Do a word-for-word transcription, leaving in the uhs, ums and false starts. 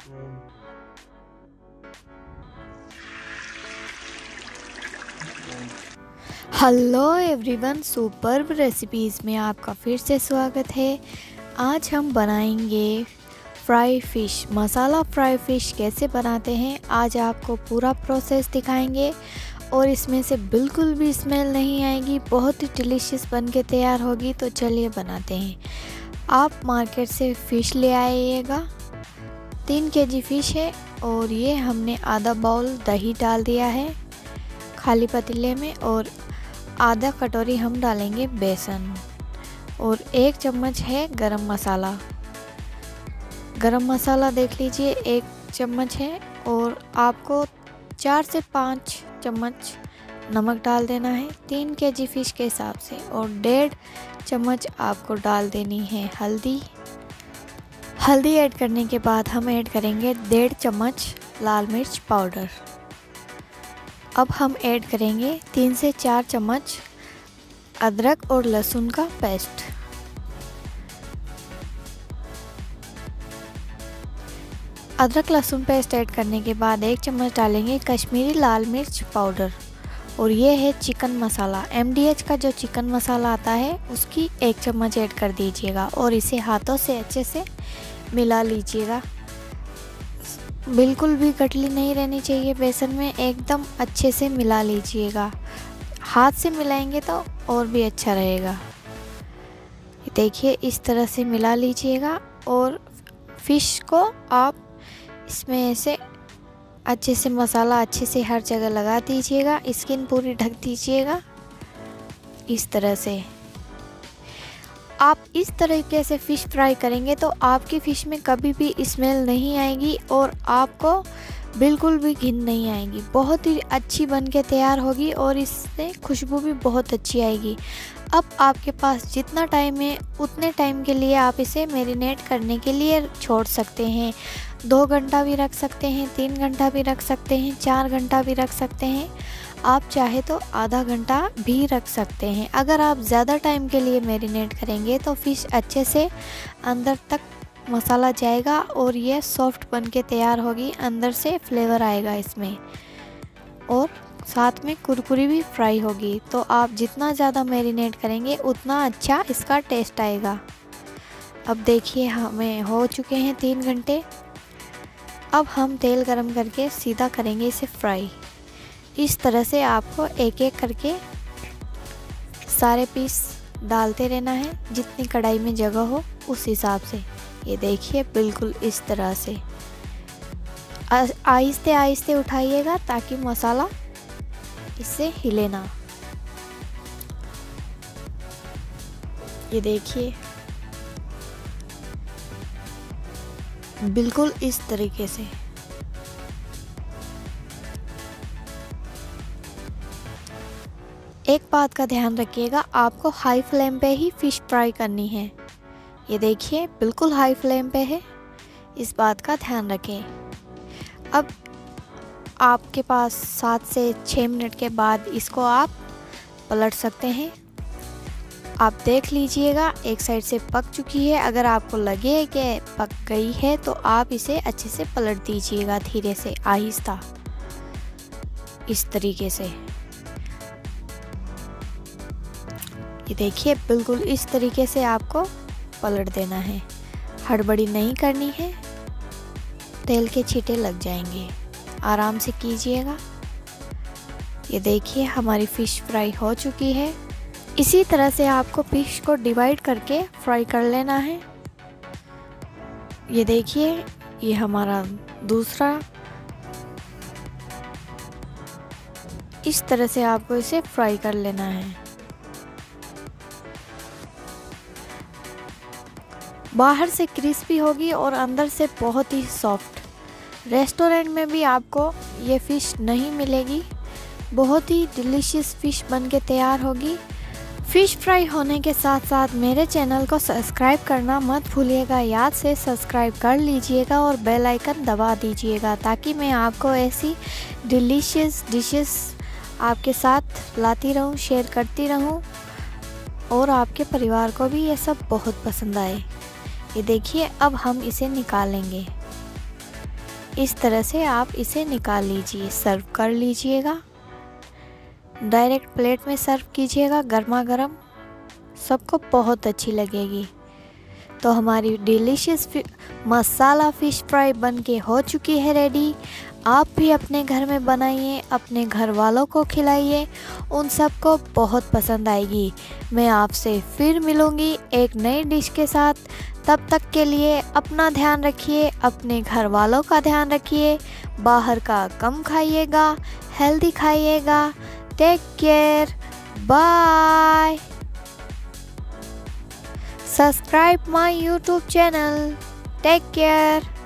Hello everyone, superb recipes में आपका फिर से स्वागत है। आज हम बनाएंगे fry fish. Masala fry fish कैसे बनाते हैं आज आपको पूरा प्रोसेस दिखाएंगे और इसमें से बिल्कुल भी स्मेल नहीं आएगी, बहुत ही डिलीशियस बन के तैयार होगी। तो चलिए बनाते हैं। आप मार्केट से फ़िश ले आइएगा। तीन केजी फ़िश है और ये हमने आधा बाउल दही डाल दिया है खाली पतीले में, और आधा कटोरी हम डालेंगे बेसन, और एक चम्मच है गरम मसाला। गरम मसाला देख लीजिए एक चम्मच है, और आपको चार से पाँच चम्मच नमक डाल देना है तीन केजी फ़िश के हिसाब से, और डेढ़ चम्मच आपको डाल देनी है हल्दी। हल्दी ऐड करने के बाद हम ऐड करेंगे डेढ़ चम्मच लाल मिर्च पाउडर। अब हम ऐड करेंगे तीन से चार चम्मच अदरक और लहसुन का पेस्ट। अदरक लहसुन पेस्ट ऐड करने के बाद एक चम्मच डालेंगे कश्मीरी लाल मिर्च पाउडर, और ये है chicken masala. M D H का जो चिकन मसाला आता है उसकी एक चम्मच ऐड कर दीजिएगा, और इसे हाथों से अच्छे से मिला लीजिएगा। बिल्कुल भी गठली नहीं रहनी चाहिए बेसन में, एकदम अच्छे से मिला लीजिएगा। हाथ से मिलाएंगे तो और भी अच्छा रहेगा। देखिए इस तरह से मिला लीजिएगा, और फ़िश को आप इसमें ऐसे अच्छे से मसाला अच्छे से हर जगह लगा दीजिएगा। स्किन पूरी ढक दीजिएगा इस तरह से। आप इस तरीके से फ़िश फ्राई करेंगे तो आपकी फ़िश में कभी भी स्मेल नहीं आएगी और आपको बिल्कुल भी घिन नहीं आएगी। बहुत ही अच्छी बन के तैयार होगी और इससे खुशबू भी बहुत अच्छी आएगी। अब आपके पास जितना टाइम है उतने टाइम के लिए आप इसे मैरिनेट करने के लिए छोड़ सकते हैं। दो घंटा भी रख सकते हैं, तीन घंटा भी रख सकते हैं, चार घंटा भी रख सकते हैं। आप चाहे तो आधा घंटा भी रख सकते हैं। अगर आप ज़्यादा टाइम के लिए मैरिनेट करेंगे तो फ़िश अच्छे से अंदर तक मसाला जाएगा और ये सॉफ्ट बन के तैयार होगी। अंदर से फ्लेवर आएगा इसमें, और साथ में कुरकुरी भी फ्राई होगी। तो आप जितना ज़्यादा मैरिनेट करेंगे उतना अच्छा इसका टेस्ट आएगा। अब देखिए हमें हो चुके हैं तीन घंटे। अब हम तेल गरम करके सीधा करेंगे इसे फ्राई। इस तरह से आपको एक एक करके सारे पीस डालते रहना है, जितनी कढ़ाई में जगह हो उस हिसाब से। ये देखिए बिल्कुल इस तरह से आहिस्ते आहिस्ते उठाइएगा ताकि मसाला इससे हिले ना। ये देखिए बिल्कुल इस तरीके से। एक बात का ध्यान रखिएगा, आपको हाई फ्लेम पे ही फ़िश फ्राई करनी है। ये देखिए बिल्कुल हाई फ्लेम पे है, इस बात का ध्यान रखें। अब आपके पास सात से छः मिनट के बाद इसको आप पलट सकते हैं। आप देख लीजिएगा एक साइड से पक चुकी है। अगर आपको लगे कि पक गई है तो आप इसे अच्छे से पलट दीजिएगा, धीरे से आहिस्ता इस तरीके से। ये देखिए बिल्कुल इस तरीके से आपको पलट देना है, हड़बड़ी नहीं करनी है, तेल के छींटे लग जाएंगे। आराम से कीजिएगा। ये देखिए हमारी फ़िश फ्राई हो चुकी है। इसी तरह से आपको फ़िश को डिवाइड करके फ्राई कर लेना है। ये देखिए ये हमारा दूसरा, इस तरह से आपको इसे फ्राई कर लेना है। बाहर से क्रिस्पी होगी और अंदर से बहुत ही सॉफ्ट। रेस्टोरेंट में भी आपको ये फ़िश नहीं मिलेगी। बहुत ही डिलीशियस फ़िश बन के तैयार होगी। फ़िश फ्राई होने के साथ साथ मेरे चैनल को सब्सक्राइब करना मत भूलिएगा। याद से सब्सक्राइब कर लीजिएगा और बेल आइकन दबा दीजिएगा, ताकि मैं आपको ऐसी डिलीशियस डिशेस आपके साथ लाती रहूं, शेयर करती रहूं, और आपके परिवार को भी ये सब बहुत पसंद आए। ये देखिए अब हम इसे निकालेंगे। इस तरह से आप इसे निकाल लीजिए, सर्व कर लीजिएगा। डायरेक्ट प्लेट में सर्व कीजिएगा गर्मा गर्म, सबको बहुत अच्छी लगेगी। तो हमारी डिलीशियस मसाला फ़िश फ्राई बनके हो चुकी है रेडी। आप भी अपने घर में बनाइए, अपने घर वालों को खिलाइए, उन सबको बहुत पसंद आएगी। मैं आपसे फिर मिलूँगी एक नई डिश के साथ। तब तक के लिए अपना ध्यान रखिए, अपने घर वालों का ध्यान रखिए, बाहर का कम खाइएगा, हेल्दी खाइएगा। Take care, bye. Subscribe my YouTube channel. Take care.